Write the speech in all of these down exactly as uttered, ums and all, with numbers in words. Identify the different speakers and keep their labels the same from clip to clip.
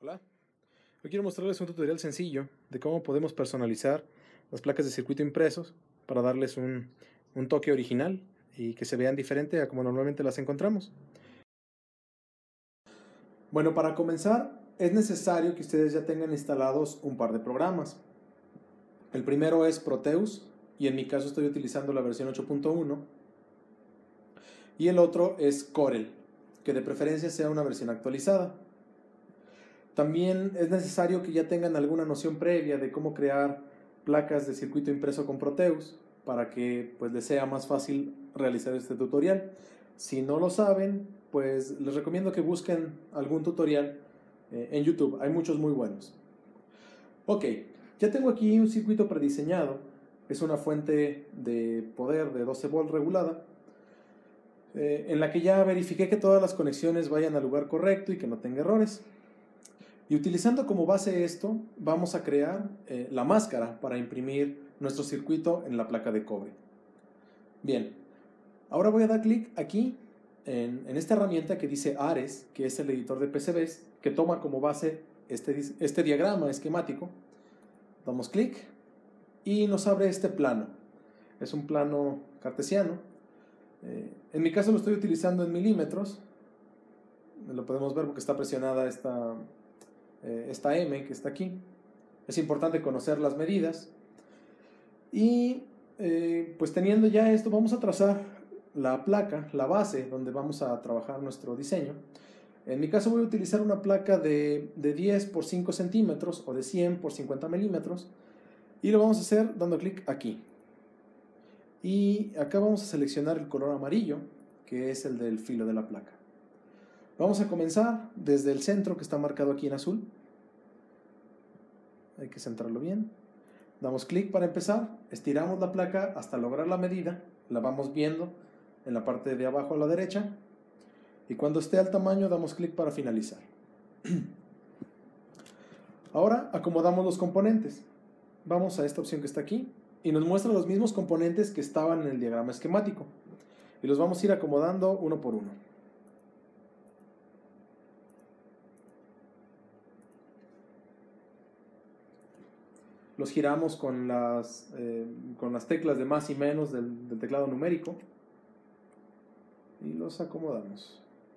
Speaker 1: Hola, hoy quiero mostrarles un tutorial sencillo de cómo podemos personalizar las placas de circuito impresos para darles un, un toque original y que se vean diferente a como normalmente las encontramos. Bueno, para comenzar es necesario que ustedes ya tengan instalados un par de programas. El primero es Proteus y en mi caso estoy utilizando la versión ocho punto uno, y el otro es Corel, que de preferencia sea una versión actualizada. También es necesario que ya tengan alguna noción previa de cómo crear placas de circuito impreso con Proteus para que pues les sea más fácil realizar este tutorial. Si no lo saben, pues les recomiendo que busquen algún tutorial eh, en YouTube. Hay muchos muy buenos. Ok, ya tengo aquí un circuito prediseñado. Es una fuente de poder de doce volts regulada, eh, en la que ya verifiqué que todas las conexiones vayan al lugar correcto y que no tenga errores. Y utilizando como base esto, vamos a crear eh, la máscara para imprimir nuestro circuito en la placa de cobre. Bien, ahora voy a dar clic aquí en, en esta herramienta que dice Ares, que es el editor de P C Bs, que toma como base este, este diagrama esquemático. Damos clic y nos abre este plano. Es un plano cartesiano. Eh, en mi caso lo estoy utilizando en milímetros. Lo podemos ver porque está presionada esta... esta M que está aquí. Es importante conocer las medidas y eh, pues teniendo ya esto vamos a trazar la placa, la base donde vamos a trabajar nuestro diseño. En mi caso voy a utilizar una placa de, de diez por cinco centímetros o de cien por cincuenta milímetros y lo vamos a hacer dando clic aquí, y acá vamos a seleccionar el color amarillo, que es el del filo de la placa. Vamos a comenzar desde el centro, que está marcado aquí en azul. Hay que centrarlo bien. Damos clic para empezar, estiramos la placa hasta lograr la medida, la vamos viendo en la parte de abajo a la derecha, y cuando esté al tamaño damos clic para finalizar. Ahora acomodamos los componentes. Vamos a esta opción que está aquí y nos muestra los mismos componentes que estaban en el diagrama esquemático, y los vamos a ir acomodando uno por uno. Los giramos con las, eh, con las teclas de más y menos del, del teclado numérico y los acomodamos.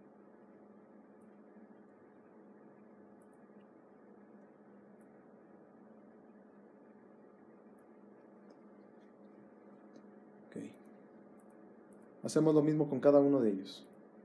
Speaker 1: Okay. Hacemos lo mismo con cada uno de ellos.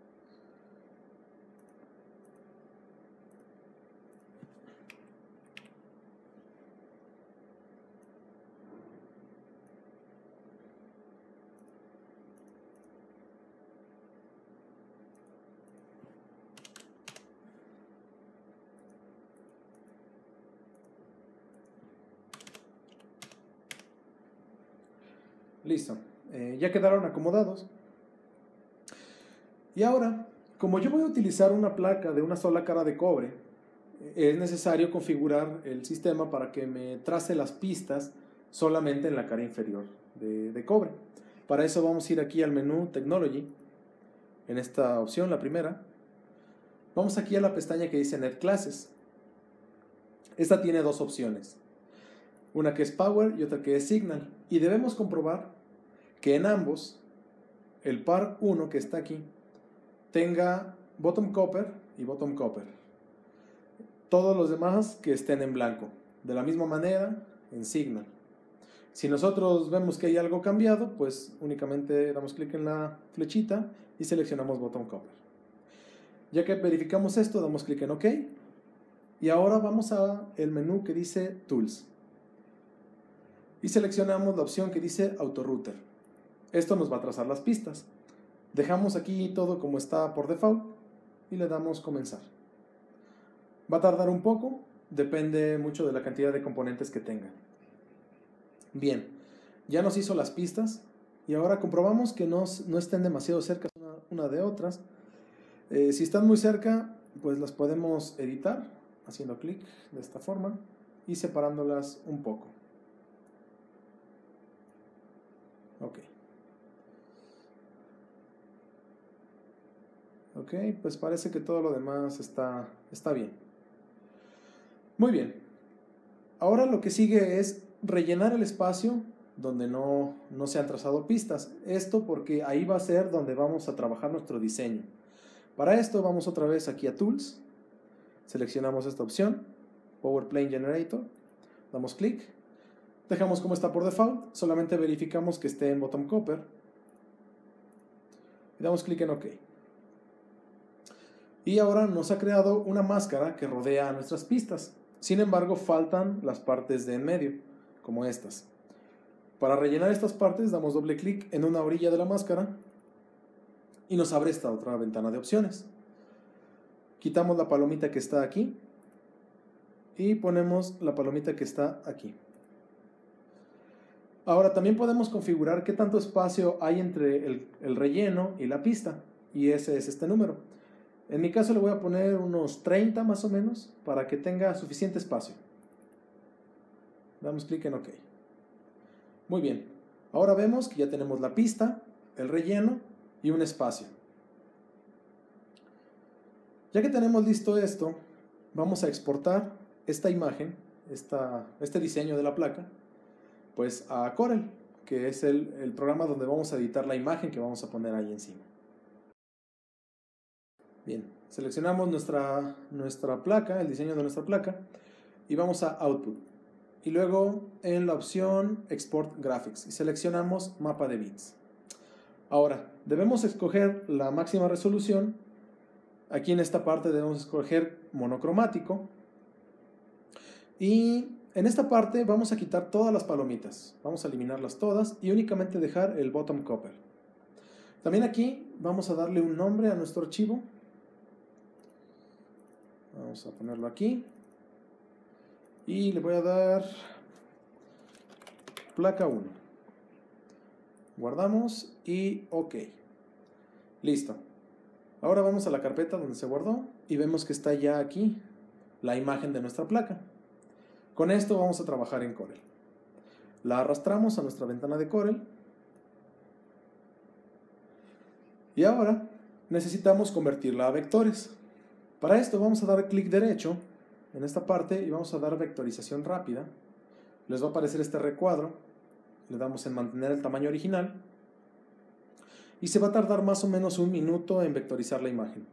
Speaker 1: Listo, eh, ya quedaron acomodados. Y ahora, como yo voy a utilizar una placa de una sola cara de cobre, es necesario configurar el sistema para que me trace las pistas solamente en la cara inferior de, de cobre. Para eso vamos a ir aquí al menú Technology, en esta opción, la primera. Vamos aquí a la pestaña que dice Net Classes. Esta tiene dos opciones, una que es Power y otra que es Signal, y debemos comprobar que en ambos el par uno que está aquí tenga Bottom Copper y Bottom Copper. Todos los demás que estén en blanco. De la misma manera en Signal. Si nosotros vemos que hay algo cambiado, pues únicamente damos clic en la flechita y seleccionamos Bottom Copper. Ya que verificamos esto, damos clic en OK. Y ahora vamos a el menú que dice Tools. Y seleccionamos la opción que dice Autorouter. Esto nos va a trazar las pistas. Dejamos aquí todo como está por default y le damos comenzar. Va a tardar un poco, depende mucho de la cantidad de componentes que tengan. Bien, ya nos hizo las pistas y ahora comprobamos que no, no estén demasiado cerca una, una de otras. Eh, si están muy cerca, pues las podemos editar haciendo clic de esta forma y separándolas un poco. Ok. Ok, pues parece que todo lo demás está, está bien. Muy bien. Ahora lo que sigue es rellenar el espacio donde no, no se han trazado pistas. Esto porque ahí va a ser donde vamos a trabajar nuestro diseño. Para esto vamos otra vez aquí a Tools, seleccionamos esta opción, Power Plane Generator, damos clic, dejamos como está por default, solamente verificamos que esté en Bottom Copper y damos clic en OK. Y ahora nos ha creado una máscara que rodea a nuestras pistas. Sin embargo, faltan las partes de en medio, como estas. Para rellenar estas partes damos doble clic en una orilla de la máscara y nos abre esta otra ventana de opciones. Quitamos la palomita que está aquí y ponemos la palomita que está aquí. Ahora también podemos configurar qué tanto espacio hay entre el, el relleno y la pista, y ese es este número. En mi caso le voy a poner unos treinta más o menos para que tenga suficiente espacio. Damos clic en OK. Muy bien, ahora vemos que ya tenemos la pista, el relleno y un espacio. Ya que tenemos listo esto, vamos a exportar esta imagen, esta, este diseño de la placa, pues a Corel, que es el, el programa donde vamos a editar la imagen que vamos a poner ahí encima. Bien, seleccionamos nuestra, nuestra placa, el diseño de nuestra placa, y vamos a Output. Y luego en la opción Export Graphics y seleccionamos Mapa de Bits. Ahora, debemos escoger la máxima resolución. Aquí en esta parte debemos escoger monocromático. Y en esta parte vamos a quitar todas las palomitas. Vamos a eliminarlas todas y únicamente dejar el Bottom Copper. También aquí vamos a darle un nombre a nuestro archivo. Vamos a ponerlo aquí. Y le voy a dar placa uno. Guardamos y OK. Listo. Ahora vamos a la carpeta donde se guardó y vemos que está ya aquí la imagen de nuestra placa. Con esto vamos a trabajar en Corel. La arrastramos a nuestra ventana de Corel. Y ahora necesitamos convertirla a vectores. Para esto vamos a dar clic derecho en esta parte y vamos a dar vectorización rápida. Les va a aparecer este recuadro. Le damos en mantener el tamaño original. Y se va a tardar más o menos un minuto en vectorizar la imagen.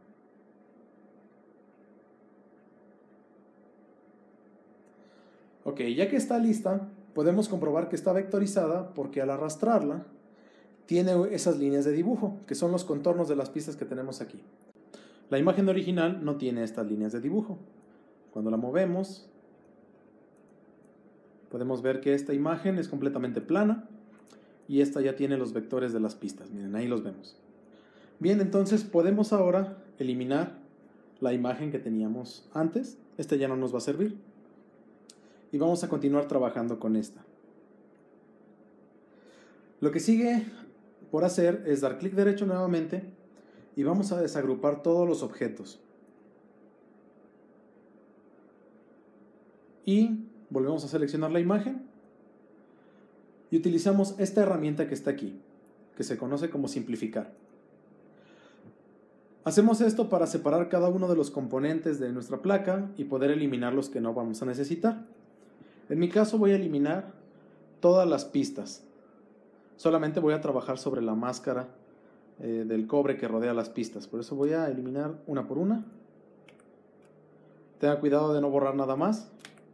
Speaker 1: Ok, ya que está lista, podemos comprobar que está vectorizada porque al arrastrarla tiene esas líneas de dibujo, que son los contornos de las pistas que tenemos aquí. La imagen original no tiene estas líneas de dibujo. Cuando la movemos, podemos ver que esta imagen es completamente plana y esta ya tiene los vectores de las pistas. Miren, ahí los vemos. Bien, entonces podemos ahora eliminar la imagen que teníamos antes. Esta ya no nos va a servir. Y vamos a continuar trabajando con esta. Lo que sigue por hacer es dar clic derecho nuevamente y vamos a desagrupar todos los objetos. Y volvemos a seleccionar la imagen y utilizamos esta herramienta que está aquí, que se conoce como simplificar. Hacemos esto para separar cada uno de los componentes de nuestra placa y poder eliminar los que no vamos a necesitar. En mi caso voy a eliminar todas las pistas. Solamente voy a trabajar sobre la máscara eh, del cobre que rodea las pistas. Por eso voy a eliminar una por una. Tenga cuidado de no borrar nada más.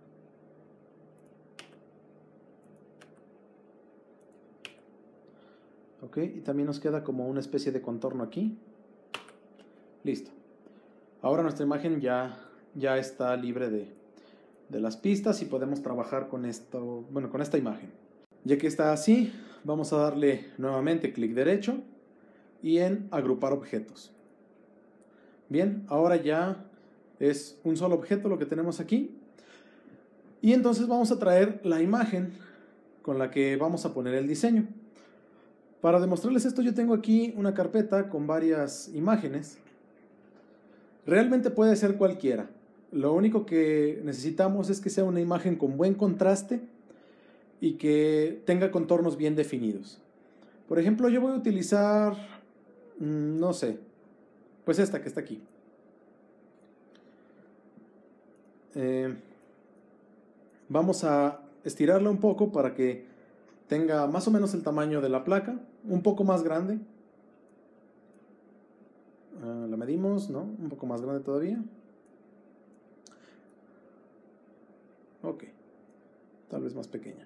Speaker 1: Ok, y también nos queda como una especie de contorno aquí. Listo. Ahora nuestra imagen ya, ya está libre de, de las pistas y podemos trabajar con esto, bueno, con esta imagen. Ya que está así, vamos a darle nuevamente clic derecho y en agrupar objetos. Bien, ahora ya es un solo objeto lo que tenemos aquí. Y entonces vamos a traer la imagen con la que vamos a poner el diseño. Para demostrarles esto, yo tengo aquí una carpeta con varias imágenes. Realmente puede ser cualquiera. Lo único que necesitamos es que sea una imagen con buen contraste y que tenga contornos bien definidos. Por ejemplo, yo voy a utilizar, no sé, pues esta que está aquí. Eh, Vamos a estirarla un poco para que tenga más o menos el tamaño de la placa, un poco más grande. Uh, la medimos, ¿no? Un poco más grande todavía. Ok, tal vez más pequeña.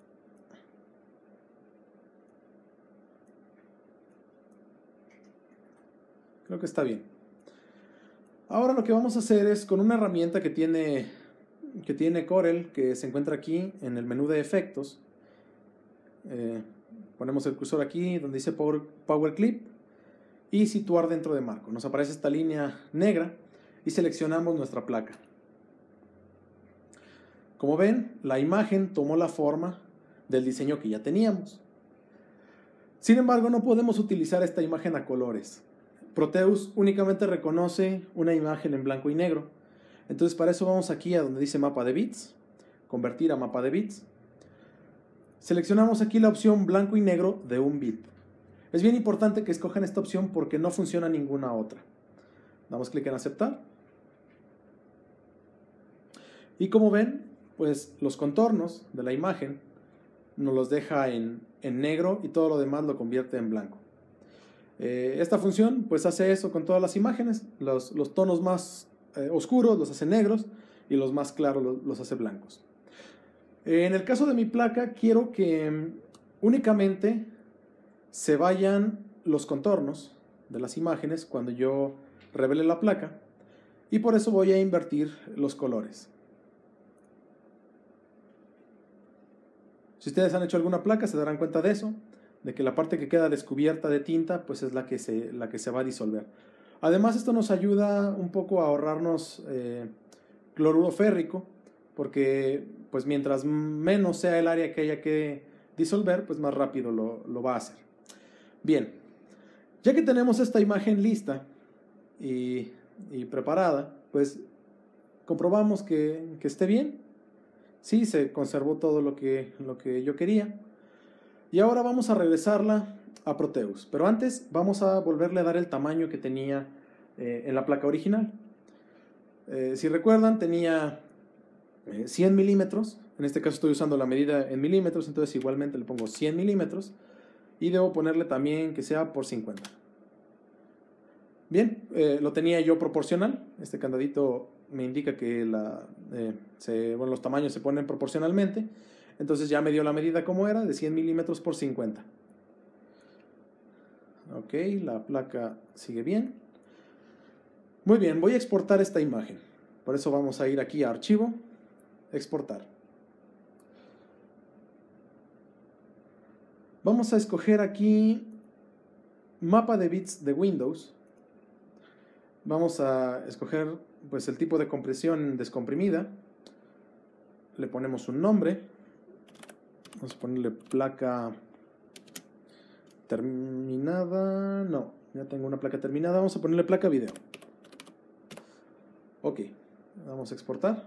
Speaker 1: Creo que está bien. Ahora lo que vamos a hacer es con una herramienta que tiene, que tiene Corel, que se encuentra aquí en el menú de efectos. Eh, ponemos el cursor aquí donde dice Power, Power Clip y situar dentro de marco. Nos aparece esta línea negra y seleccionamos nuestra placa. Como ven, la imagen tomó la forma del diseño que ya teníamos. Sin embargo, no podemos utilizar esta imagen a colores. Proteus únicamente reconoce una imagen en blanco y negro. Entonces para eso vamos aquí a donde dice mapa de bits, convertir a mapa de bits. Seleccionamos aquí la opción blanco y negro de un bit. Es bien importante que escojan esta opción porque no funciona ninguna otra. Damos clic en aceptar. Y como ven, pues los contornos de la imagen nos los deja en, en negro y todo lo demás lo convierte en blanco. Eh, esta función pues hace eso con todas las imágenes. Los, los tonos más eh, oscuros los hace negros y los más claros los, los hace blancos. Eh, en el caso de mi placa quiero que um, únicamente se vayan los contornos de las imágenes cuando yo revele la placa y por eso voy a invertir los colores. Si ustedes han hecho alguna placa se darán cuenta de eso, de que la parte que queda descubierta de tinta pues es la que se, la que se va a disolver. Además esto nos ayuda un poco a ahorrarnos eh, cloruro férrico, porque pues mientras menos sea el área que haya que disolver, pues más rápido lo, lo va a hacer. Bien, ya que tenemos esta imagen lista y, y preparada, pues comprobamos que, que esté bien. Sí, se conservó todo lo que, lo que yo quería. Y ahora vamos a regresarla a Proteus. Pero antes vamos a volverle a dar el tamaño que tenía eh, en la placa original. Eh, si recuerdan, tenía eh, cien milímetros. En este caso estoy usando la medida en milímetros, entonces igualmente le pongo cien milímetros. Y debo ponerle también que sea por cincuenta. Bien, eh, lo tenía yo proporcional. Este candadito me indica que la, eh, se, bueno, los tamaños se ponen proporcionalmente. Entonces ya me dio la medida como era, de cien milímetros por cincuenta. Ok, la placa sigue bien. Muy bien, voy a exportar esta imagen. Por eso vamos a ir aquí a Archivo, Exportar. Vamos a escoger aquí Mapa de bits de Windows. Vamos a escoger pues, el tipo de compresión descomprimida. Le ponemos un nombre. Vamos a ponerle placa terminada. No, ya tengo una placa terminada. Vamos a ponerle placa video. Ok, vamos a exportar.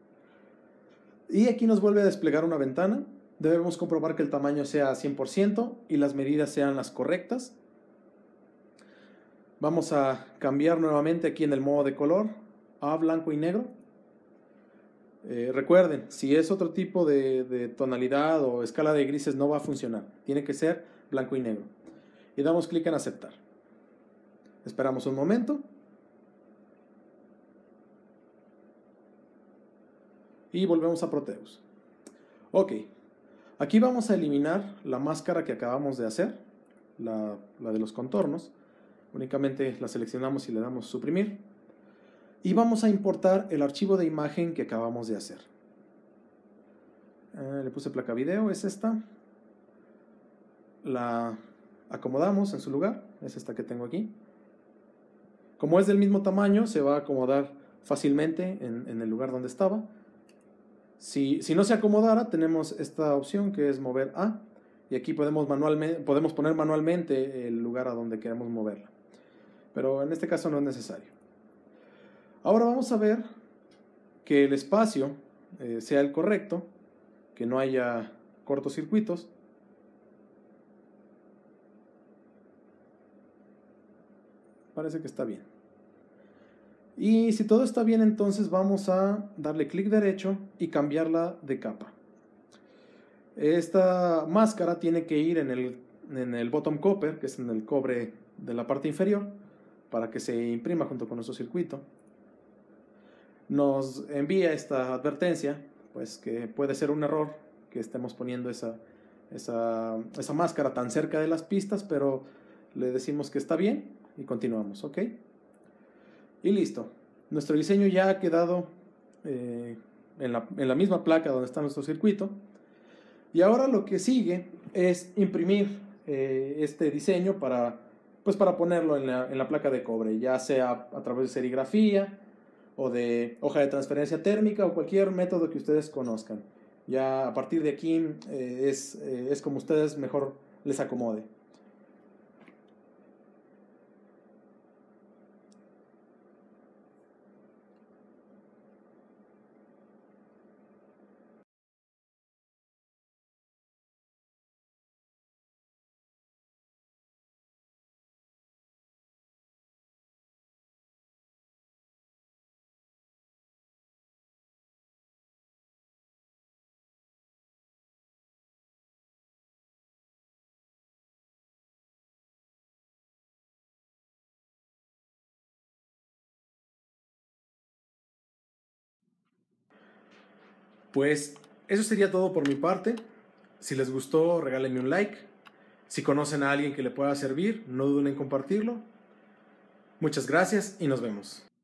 Speaker 1: Y aquí nos vuelve a desplegar una ventana. Debemos comprobar que el tamaño sea cien por ciento y las medidas sean las correctas. Vamos a cambiar nuevamente aquí en el modo de color a blanco y negro. Eh, recuerden, si es otro tipo de, de tonalidad o escala de grises no va a funcionar. Tiene que ser blanco y negro. Y damos clic en aceptar. Esperamos un momento. Y volvemos a Proteus. Ok. Aquí vamos a eliminar la máscara que acabamos de hacer. La, la de los contornos. Únicamente la seleccionamos y le damos suprimir. Y vamos a importar el archivo de imagen que acabamos de hacer. Eh, le puse placa video, es esta. La acomodamos en su lugar, es esta que tengo aquí. Como es del mismo tamaño, se va a acomodar fácilmente en, en el lugar donde estaba. Si, si no se acomodara, tenemos esta opción que es mover a. Y aquí podemos, manualmente, podemos poner manualmente el lugar a donde queremos moverla. Pero en este caso no es necesario. Ahora vamos a ver que el espacio eh, sea el correcto, que no haya cortocircuitos. Parece que está bien. Y si todo está bien, entonces vamos a darle clic derecho y cambiarla de capa. Esta máscara tiene que ir en el, en el bottom copper, que es en el cobre de la parte inferior, para que se imprima junto con nuestro circuito. Nos envía esta advertencia, pues que puede ser un error que estemos poniendo esa, esa, esa máscara tan cerca de las pistas, pero le decimos que está bien y continuamos, ¿ok? Y listo. Nuestro diseño ya ha quedado eh, en, la, en la misma placa donde está nuestro circuito. Y ahora lo que sigue es imprimir eh, este diseño para, pues para ponerlo en la, en la placa de cobre, ya sea a través de serigrafía o de hoja de transferencia térmica o cualquier método que ustedes conozcan. Ya a partir de aquí eh, es, eh, es como ustedes mejor les acomode. Pues eso sería todo por mi parte. Si les gustó, regálenme un like. Si conocen a alguien que le pueda servir, no duden en compartirlo. Muchas gracias y nos vemos.